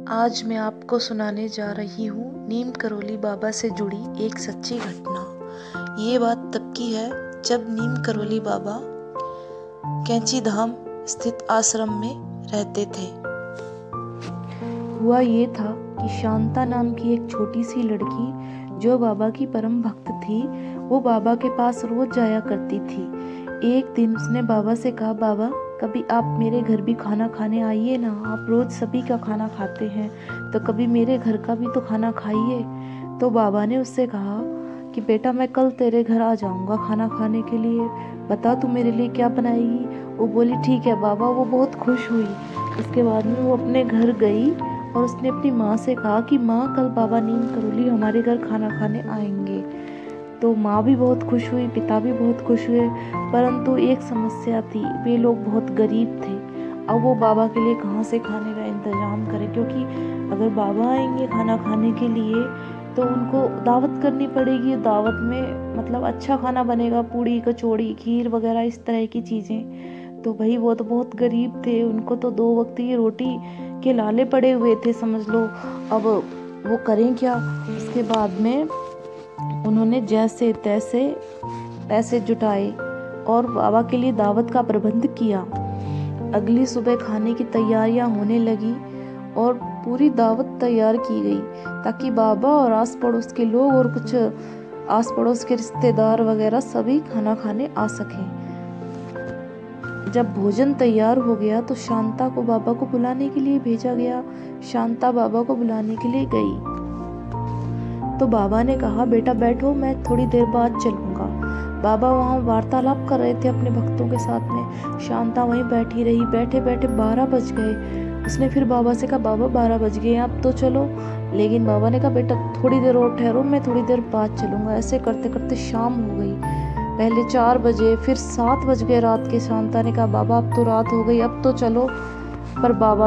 आज मैं आपको सुनाने जा रही हूँ नीम करोली बाबा से जुड़ी एक सच्ची घटना। ये बात तब की है जब नीम करोली बाबा कैंची धाम स्थित आश्रम में रहते थे। हुआ ये था कि शांता नाम की एक छोटी सी लड़की जो बाबा की परम भक्त थी, वो बाबा के पास रोज जाया करती थी। एक दिन उसने बाबा से कहा, बाबा कभी आप मेरे घर भी खाना खाने आइए ना, आप रोज सभी का खाना खाते हैं तो कभी मेरे घर का भी तो खाना खाइए। तो बाबा ने उससे कहा कि बेटा मैं कल तेरे घर आ जाऊंगा खाना खाने के लिए, बता तू मेरे लिए क्या बनाएगी। वो बोली ठीक है बाबा। वो बहुत खुश हुई। उसके बाद में वो अपने घर गई और उसने अपनी माँ से कहा कि माँ कल बाबा नीम करोली हमारे घर खाना खाने आएंगे। तो माँ भी बहुत खुश हुई, पिता भी बहुत खुश हुए, परंतु एक समस्या थी, वे लोग बहुत गरीब थे। अब वो बाबा के लिए कहाँ से खाने का इंतजाम करें, क्योंकि अगर बाबा आएंगे खाना खाने के लिए तो उनको दावत करनी पड़ेगी। दावत में मतलब अच्छा खाना बनेगा, पूड़ी कचौड़ी खीर वगैरह इस तरह की चीज़ें। तो भाई वो तो बहुत गरीब थे, उनको तो 2 वक्त की रोटी के लाले पड़े हुए थे समझ लो। अब वो करें क्या। उसके बाद में उन्होंने जैसे तैसे पैसे जुटाए और बाबा के लिए दावत का प्रबंध किया। अगली सुबह खाने की तैयारियां होने लगी और पूरी दावत तैयार की गई ताकि बाबा और आस पड़ोस के लोग और कुछ आस पड़ोस के रिश्तेदार वगैरह सभी खाना खाने आ सकें। जब भोजन तैयार हो गया तो शांता को बाबा को बुलाने के लिए भेजा गया। शांता बाबा को बुलाने के लिए गई तो बाबा ने कहा, बेटा बैठो, मैं थोड़ी देर बाद चलूंगा। बाबा वहाँ वार्तालाप कर रहे थे अपने भक्तों के साथ में। शांता वहीं बैठी रही। बैठे बैठे 12 बज गए। उसने फिर बाबा से कहा, बाबा 12 बज गए, अब तो चलो। लेकिन बाबा ने कहा, बेटा थोड़ी देर और ठहरो, मैं थोड़ी देर बाद चलूंगा। ऐसे करते करते शाम हो गई। पहले 4 बजे, फिर 7 बज गए रात के। शांता ने कहा, बाबा अब तो रात हो गई, अब तो चलो। पर बाबा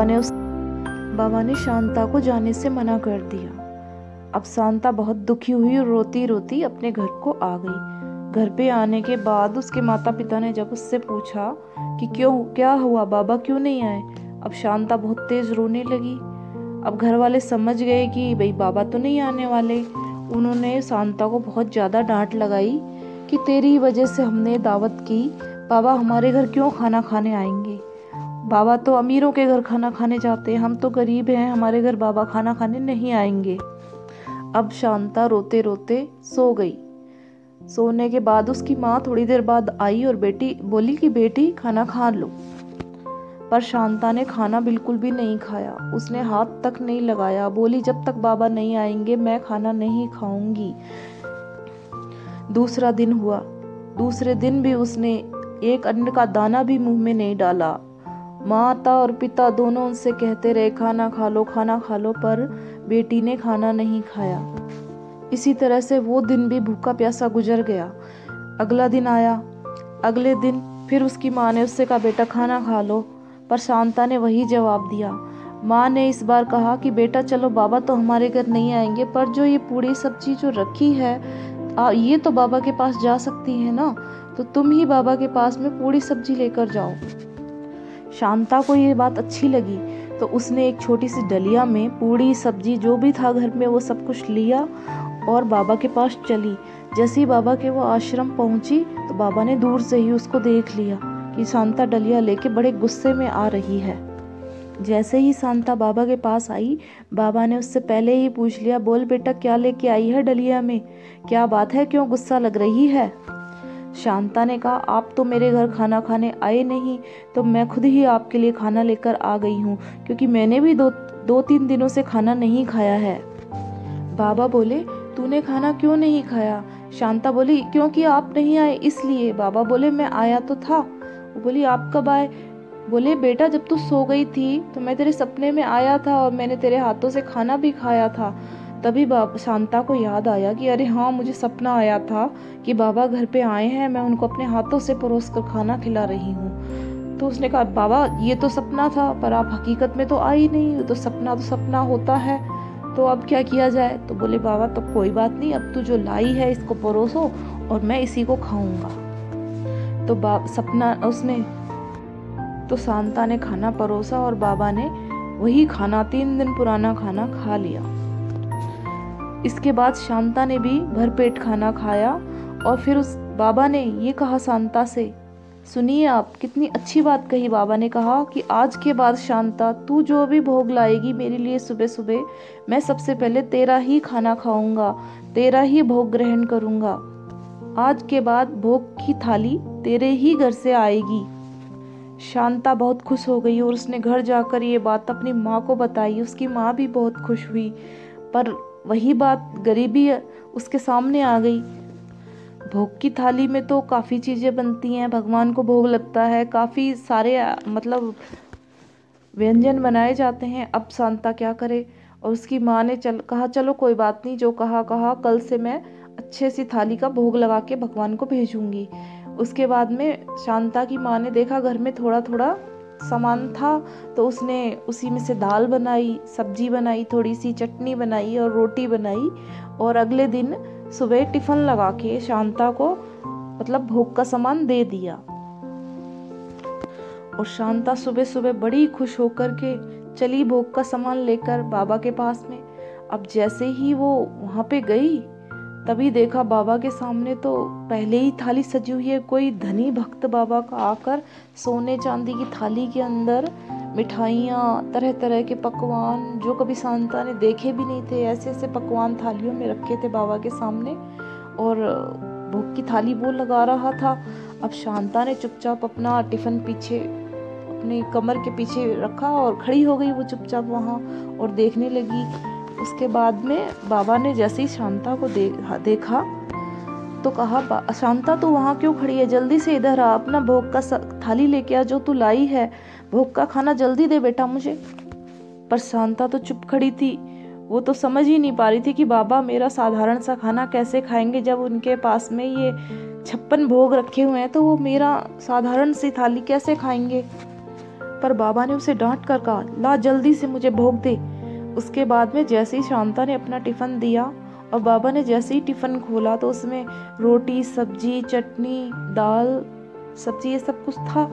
ने शांता को जाने से मना कर दिया। अब शांता बहुत दुखी हुई और रोती रोती अपने घर को आ गई। घर पे आने के बाद उसके माता पिता ने जब उससे पूछा कि क्या हुआ, बाबा क्यों नहीं आए, अब शांता बहुत तेज रोने लगी। अब घर वाले समझ गए कि भाई बाबा तो नहीं आने वाले। उन्होंने शांता को बहुत ज़्यादा डांट लगाई कि तेरी वजह से हमने दावत की, बाबा हमारे घर क्यों खाना खाने आएंगे। बाबा तो अमीरों के घर खाना खाने जाते हैं, हम तो गरीब हैं, हमारे घर बाबा खाना खाने नहीं आएंगे। अब शांता रोते रोते सो गई। सोने के बाद उसकी माँ थोड़ी देर बाद आई और बोली कि बेटी खाना खा लो। पर शांता ने खाना बिल्कुल भी नहीं खाया, उसने हाथ तक नहीं लगाया। बोली जब तक बाबा नहीं आएंगे मैं खाना नहीं खाऊंगी। दूसरा दिन हुआ। दूसरे दिन भी उसने एक अन्न का दाना भी मुंह में नहीं डाला। माता और पिता दोनों उनसे कहते रहे खाना खा लो, पर बेटी ने खाना नहीं खाया। इसी तरह से वो दिन भी भूखा प्यासा गुजर गया। अगला दिन आया। अगले दिन फिर उसकी माँ ने उससे कहा, बेटा खाना खा लो, पर शांता ने वही जवाब दिया। माँ ने इस बार कहा कि बेटा चलो, बाबा तो हमारे घर नहीं आएंगे, पर जो ये पूरी सब्जी जो रखी है ये तो बाबा के पास जा सकती है ना, तो तुम ही बाबा के पास में पूरी सब्जी लेकर जाओ। शांता को ये बात अच्छी लगी तो उसने एक छोटी सी डलिया में पूड़ी सब्जी जो भी था घर में वो सब कुछ लिया और बाबा के पास चली। जैसे ही बाबा के वो आश्रम पहुंची तो बाबा ने दूर से ही उसको देख लिया कि शांता डलिया लेके बड़े गुस्से में आ रही है। जैसे ही शांता बाबा के पास आई, बाबा ने उससे पहले ही पूछ लिया, बोल बेटा क्या लेके आई है डलिया में, क्या बात है, क्यों गुस्सा लग रही है। शांता ने कहा, आप तो मेरे घर खाना खाने आए नहीं, तो मैं खुद ही आपके लिए खाना लेकर आ गई हूँ, क्योंकि मैंने भी 2-3 दिनों से खाना नहीं खाया है। बाबा बोले, तूने खाना क्यों नहीं खाया। शांता बोली, क्योंकि आप नहीं आए इसलिए। बाबा बोले, मैं आया तो था। वो बोली, आप कब आए। बोले, बेटा जब तू सो गई थी तो मैं तेरे सपने में आया था और मैंने तेरे हाथों से खाना भी खाया था। तभी शांता को याद आया कि अरे हाँ, मुझे सपना आया था कि बाबा घर पे आए हैं, मैं उनको अपने हाथों से परोस कर खाना खिला रही हूँ। तो उसने कहा, बाबा ये तो सपना था, पर आप हकीकत में तो आई नहीं, तो सपना होता है, तो अब क्या किया जाए। तो बोले, बाबा तो कोई बात नहीं, अब तू जो लाई है इसको परोसो और मैं इसी को खाऊंगा। तो शांता ने खाना परोसा और बाबा ने वही खाना 3 दिन पुराना खाना खा लिया। इसके बाद शांता ने भी भरपेट खाना खाया और फिर उस बाबा ने ये कहा शांता से, सुनिए आप, कितनी अच्छी बात कही। बाबा ने कहा कि आज के बाद शांता, तू जो भी भोग लाएगी मेरे लिए सुबह सुबह, मैं सबसे पहले तेरा ही खाना खाऊंगा, तेरा ही भोग ग्रहण करूंगा। आज के बाद भोग की थाली तेरे ही घर से आएगी। शांता बहुत खुश हो गई और उसने घर जाकर ये बात अपनी माँ को बताई। उसकी माँ भी बहुत खुश हुई, पर वही बात गरीबी उसके सामने आ गई। भोग की थाली में तो काफ़ी चीज़ें बनती हैं, भगवान को भोग लगता है, काफ़ी सारे मतलब व्यंजन बनाए जाते हैं। अब शांता क्या करे? और उसकी माँ ने कहा चलो कोई बात नहीं, जो कहा, कल से मैं अच्छे सी थाली का भोग लगा के भगवान को भेजूंगी। उसके बाद में शांता की माँ ने देखा घर में थोड़ा थोड़ा सामान था, तो उसने उसी में से दाल बनाई, सब्जी बनाई, थोड़ी सी चटनी बनाई और रोटी बनाई, और अगले दिन सुबह टिफिन लगा के शांता को मतलब भोग का सामान दे दिया। और शांता सुबह सुबह बड़ी खुश होकर के चली भोग का सामान लेकर बाबा के पास में। अब जैसे ही वो वहां पे गई, तभी देखा बाबा के सामने तो पहले ही थाली सजी हुई है। कोई धनी भक्त बाबा का आकर सोने चांदी की थाली के अंदर मिठाइयाँ, तरह तरह के पकवान जो कभी शांता ने देखे भी नहीं थे, ऐसे ऐसे पकवान थालियों में रखे थे बाबा के सामने, और भोग की थाली वो लगा रहा था। अब शांता ने चुपचाप अपना टिफिन पीछे अपने कमर के पीछे रखा और खड़ी हो गई वो चुपचाप वहाँ और देखने लगी। उसके बाद में बाबा ने जैसे ही शांता को देखा तो कहा, शांता तू वहाँ क्यों खड़ी है? जल्दी से इधर आ, अपना भोग का थाली लेके आ जो तू लाई है, भोग का खाना जल्दी दे बेटा मुझे। पर शांता तो चुप खड़ी थी, वो तो समझ ही नहीं पा रही थी कि बाबा मेरा साधारण सा खाना कैसे खाएंगे, जब उनके पास में ये 56 भोग रखे हुए हैं तो वो मेरा साधारण सी थाली कैसे खाएंगे। पर बाबा ने उसे डांट कर कहा, ला जल्दी से मुझे भोग दे। उसके बाद में जैसे ही शांता ने अपना टिफिन दिया और बाबा ने जैसे ही टिफिन खोला तो उसमें रोटी, सब्जी, चटनी, दाल, सब्जी, ये सब कुछ था।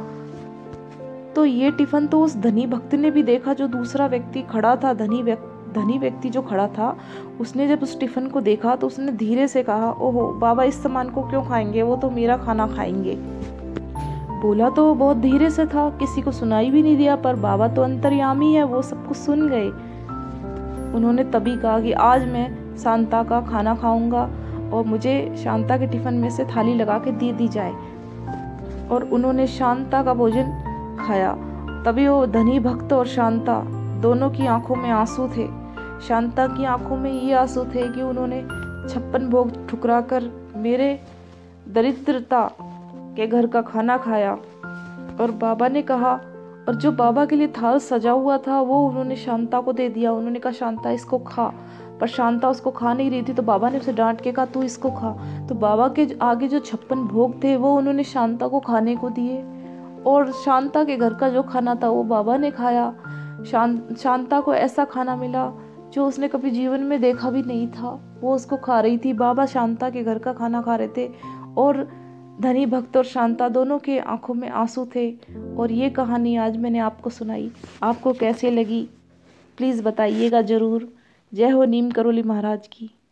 तो ये टिफिन तो उस धनी भक्त ने भी देखा, जो दूसरा व्यक्ति खड़ा था, धनी व्यक्ति जो खड़ा था, उसने जब उस टिफिन को देखा तो उसने धीरे से कहा, ओहो बाबा इस सामान को क्यों खाएंगे, वो तो मेरा खाना खाएंगे। बोला तो बहुत धीरे से था, किसी को सुनाई भी नहीं दिया, पर बाबा तो अंतर्यामी है, वो सब कुछ सुन गए। उन्होंने तभी कहा कि आज मैं शांता का खाना खाऊंगा और मुझे शांता के टिफिन में से थाली लगा के दे दी जाए। और उन्होंने शांता का भोजन खाया। तभी वो धनी भक्त और शांता दोनों की आंखों में आंसू थे। शांता की आंखों में ये आंसू थे कि उन्होंने 56 भोग ठुकरा कर मेरे दरिद्रता के घर का खाना खाया। और बाबा ने कहा, और जो बाबा के लिए थाल सजा हुआ था वो उन्होंने शांता को दे दिया। उन्होंने कहा शांता इसको खा, पर शांता उसको खा नहीं रही थी, तो बाबा ने उसे डांट के कहा तू इसको खा। तो बाबा के आगे जो 56 भोग थे वो उन्होंने शांता को खाने को दिए, और शांता के घर का जो खाना था वो बाबा ने खाया। शांता को ऐसा खाना मिला जो उसने कभी जीवन में देखा भी नहीं था, वो उसको खा रही थी। बाबा शांता के घर का खाना खा रहे थे और धनी भक्त और शांता दोनों के आंखों में आंसू थे। और ये कहानी आज मैंने आपको सुनाई, आपको कैसे लगी प्लीज़ बताइएगा ज़रूर। जय हो नीम करोली महाराज की।